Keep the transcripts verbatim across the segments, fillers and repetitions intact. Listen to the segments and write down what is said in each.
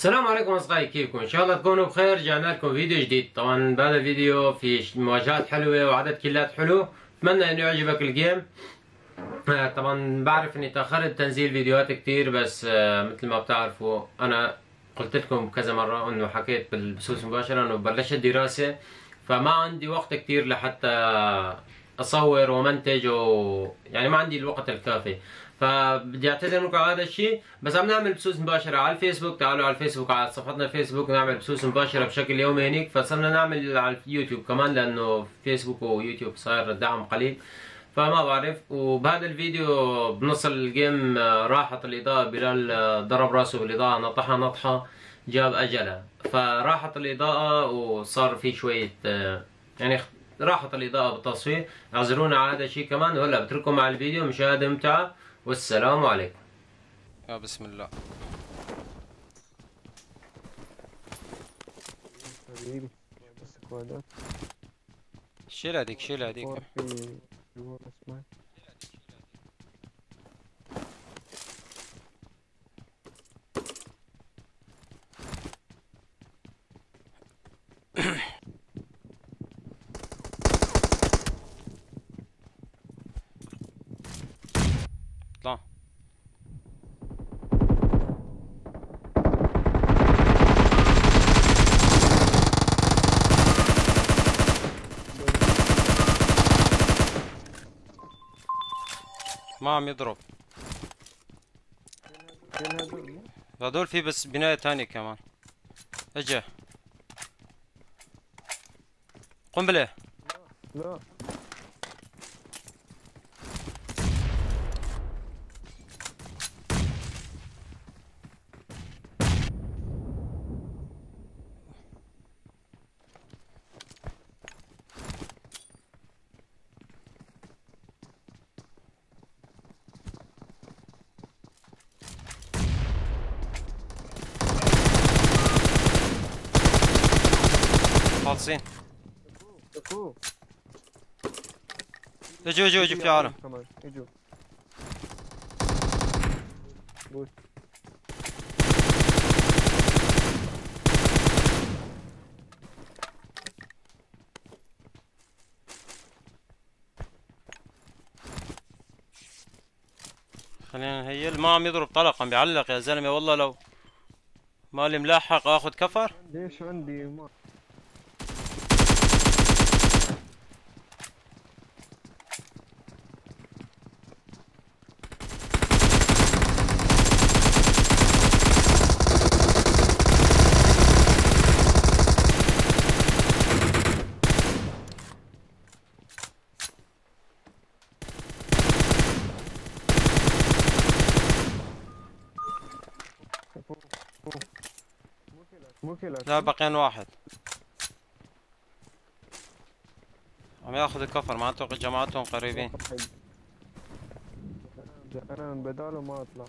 السلام عليكم اصدقائي، كيفكم؟ ان شاء الله تكونوا بخير. رجعنا لكم فيديو جديد. طبعا بهذا الفيديو في مواجهات حلوه وعدد كيلات حلو. اتمنى انه يعجبك الجيم. آه، طبعا بعرف اني تاخرت تنزيل فيديوهات كتير، بس آه، مثل ما بتعرفوا انا قلت لكم كذا مره انه حكيت بالبثوث مباشره انه بلشت دراسه، فما عندي وقت كتير لحتى اصور ومنتج، و يعني ما عندي الوقت الكافي. فبدي اعتذر منكم على هذا الشيء، بس عم نعمل بثوث مباشره على الفيسبوك. تعالوا على الفيسبوك، على صفحتنا الفيسبوك نعمل بثوث مباشره بشكل يومي هنيك. فصرنا نعمل على اليوتيوب كمان، لانه فيسبوك ويوتيوب صار الدعم قليل، فما بعرف. وبهذا الفيديو بنص الجيم آه، راحت الإضاءة. بلال آه، ضرب راسه بالإضاءة، نطحها نطحة جاب أجلها، فراحت الإضاءة وصار في شوية آه، يعني راحت الإضاءة بالتصوير. اعذرونا على هذا الشيء كمان. وهلا بترككم مع الفيديو، مشاهدة ممتعة والسلام عليكم. يا بسم الله. حبيبي بس كوادات شيل هذيك شيل هذيك. فور في جوا اسمه اطلع. ما عم يضرب. فين هذول؟ هذول في بس بناية تانية كمان. اجا قنبلة. لا خالصين. شوفوه. اجوا اجوا اجوا في عالم. كمان اجوا. بوش. خلينا نهيل. ما عم يضرب طلق، عم بيعلق يا زلمة. والله لو مالي ملاحق اخذ كفر. ليش عندي ما مو كلاك. لا بقيان واحد عم ياخذ الكفر، معناته جماعتهم قريبين. انا من بداله ما اطلع.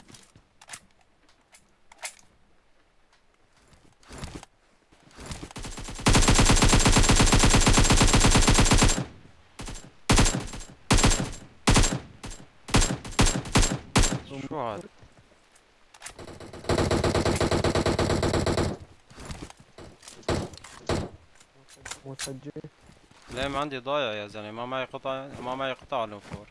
شو هذا؟ مسجل. ليه ما عندي ضايع يا زلمة؟ ما معي قطع، ما معي قطع الانفور.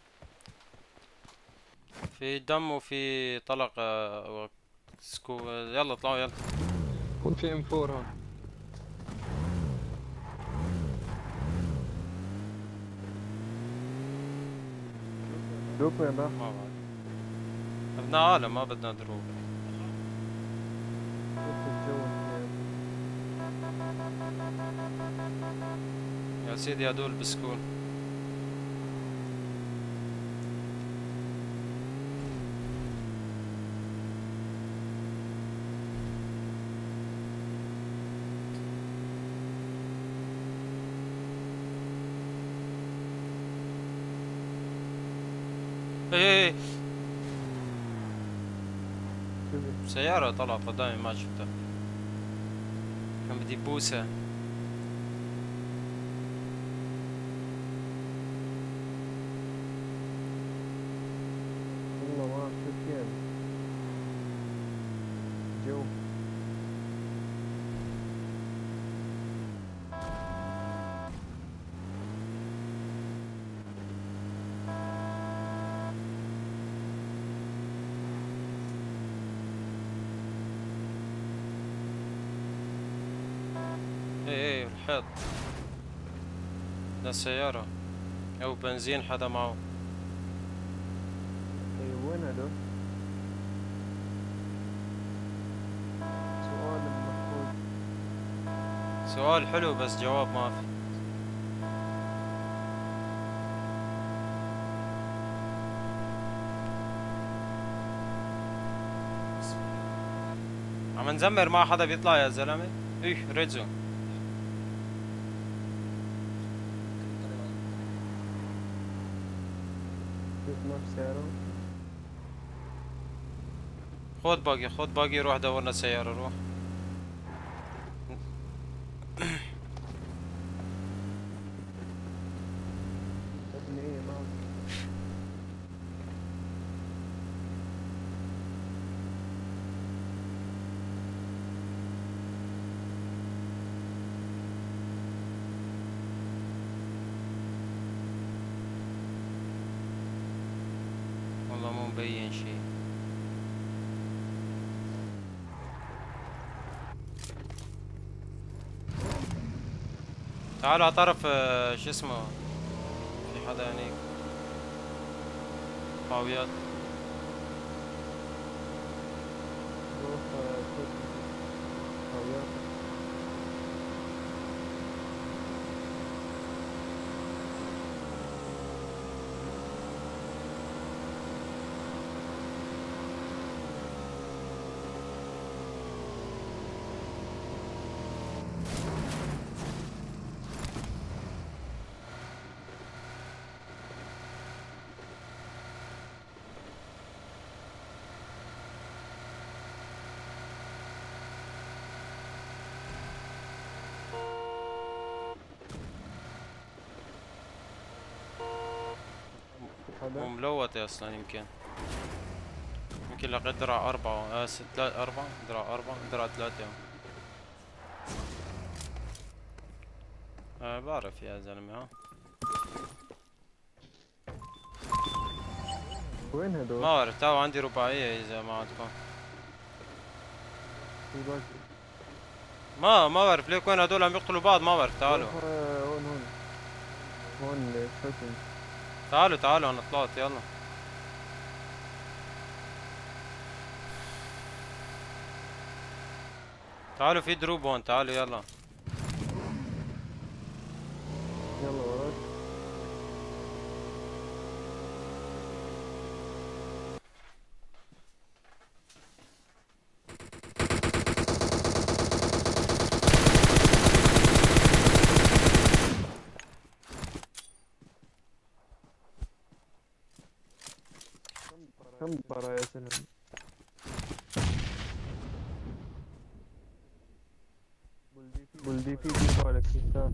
في دم وفي طلق آه، سكو. يلا اطلعوا يلا. كون في ام فور هون. دوكو يا باح. ما بعرف. بدنا عالم، ما بدنا دروب. يا سيدي هدول بسكون. ايه سيارة طلعت قدامي ما شفتها، كان بدي بوسة. والله ما شفت يعني جو ايه ايه الحيط. ده السيارة او بنزين حدا معه. اي وين هدول؟ سؤال المفروض. سؤال حلو بس جواب ما في. عم نزمر مع حدا بيطلع يا زلمه. ايه ريد زون. ما في سيارة. خود باقي خود باقي روح دورنا سيارة روح. ابني ايه ما والله مو مبين شي. تعالوا على طرف آه، شو اسمه، في حدا هنيك حاويات. روح شوف حاويات. هو ملوث اصلا. يمكن يمكن لقيت درع أربعة آه ست لا أربعة درع أربعة درع ثلاثة. آه بعرف يا زلمة. ها وين هدول؟ ما بعرف. تعالوا عندي رباعية إذا ما عندكم. في باقي. ما ما بعرف ليك وين هدول عم يقتلوا بعض. ما بعرف. تعالوا روح، آه، هون هون هون الشوتينج. تعالوا تعالوا أنا طلعت. يلا تعالوا في دروب هون. تعالوا يلا. يلا وراك. كم برا يا سلام. بلدي في بيقول على كيسان.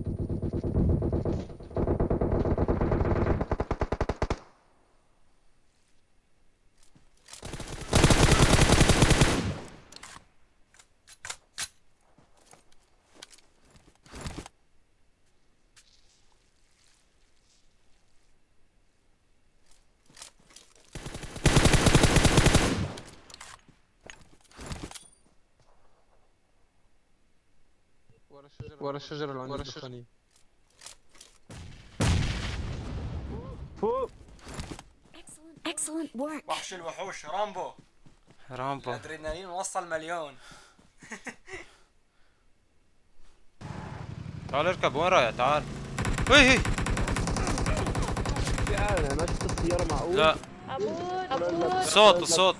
ورا الشجرة اللي عند الدخانية. فوق. Excellent work. وحش الوحوش رامبو. رامبو الادرينالين وصل مليون. تعال اركب. وين رايح؟ تعال. هي هي تعال انا شفت السيارة معقول. لا أبوي أبوي. صوت الصوت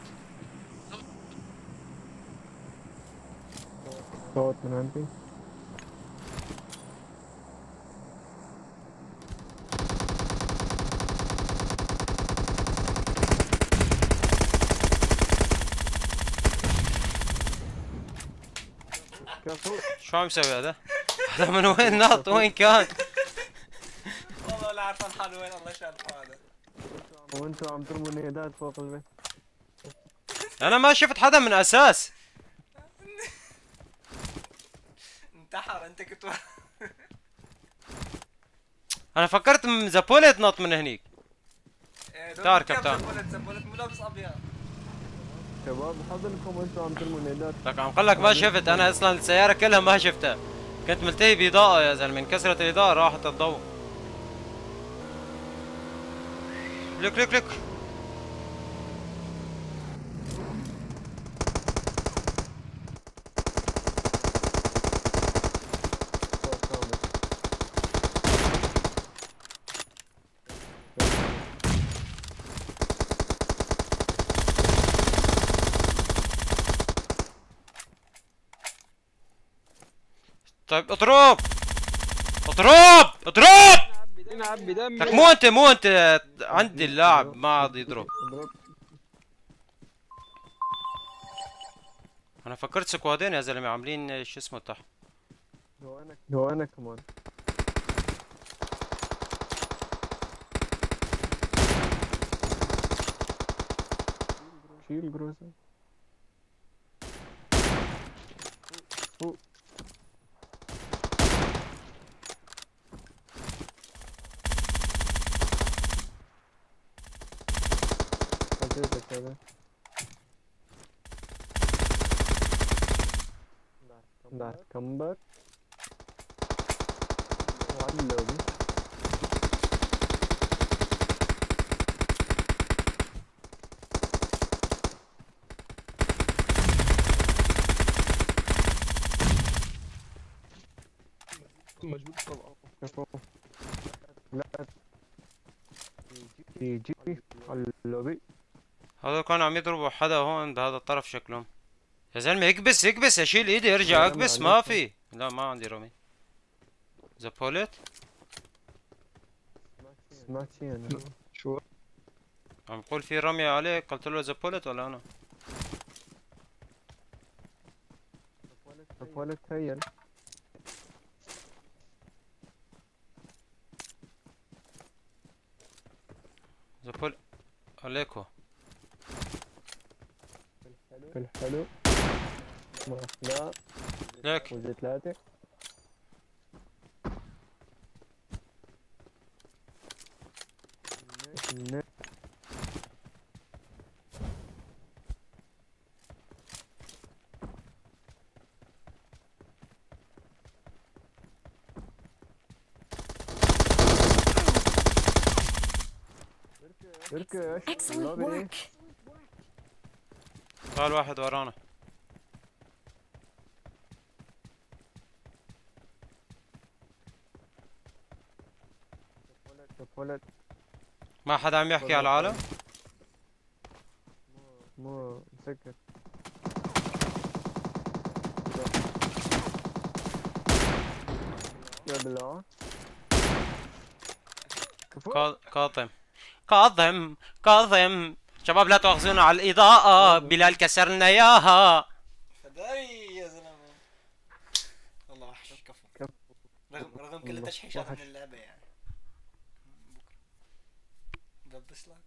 صوت من عندي. شو عم يسوي هذا؟ هذا من وين نط؟ وين كان؟ والله لا عارفان حاله وين. الله شاف هذا. وانتوا عم ترموا نيدات فوق البيت. انا ما شفت حدا من اساس. انتحر. انت كنت انا فكرت ذا بوليت نط من هنيك. تعال كابتن. زبولت زبولت ملابس ابيض. شباب حضنكم وانتوا عم ترموا نيدات. لك عم قال لك ما شفت. انا اصلا السيارة كلها ما شفتها. كنت ملتهي بإضاءة يا زلمة، من كثرة الإضاءة راحت الضوء. لك لك لك طيب اضرب اضرب اضرب. نلعب بدمي. لك مو انت مو انت عندي اللاعب ما عاد يضرب. انا فكرت سكوادين يا زلمه عاملين شو اسمه تحت. هو انا هو انا كمان. شيل جروزة. فوق. خليتك هذا. بعد كمبر وعلى اللوبي. مجبور طبعا. لا يجي على اللوبي. هذا كانوا عم يضربوا حدا هون بهذا الطرف شكلهم. يا زلمه اكبس اكبس اشيل ايدي ارجع اكبس ما في. لا ما عندي رمي. ذا بوليت سمعت شي انا. شو عم يقول في رمية عليك، قلت له ذا بوليت ولا انا؟ ولا تخيل. ذا بوليت عليكو في الحلو. لا ليك وزي ثلاثة. Excellent work. قال واحد ورانا. ما حدا عم يحكي على العالم؟ مو مسكر. يا بالله. كاظم كاظم كاظم شباب لا تؤاخذونا على الإضاءة، بلال كسرنا إياها. فداي يا زلمه والله وحش. كفو رغم رغم كل التشحيشات من اللعبه يعني. ببس لك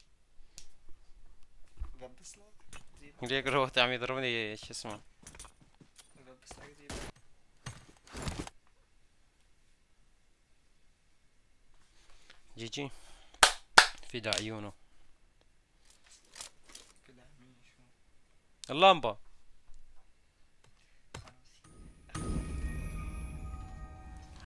ببس لك ليك روحت عم يضربني شو اسمه. ببس لك زيد. جي جي فدا عيونه. كده مين شو اللمبة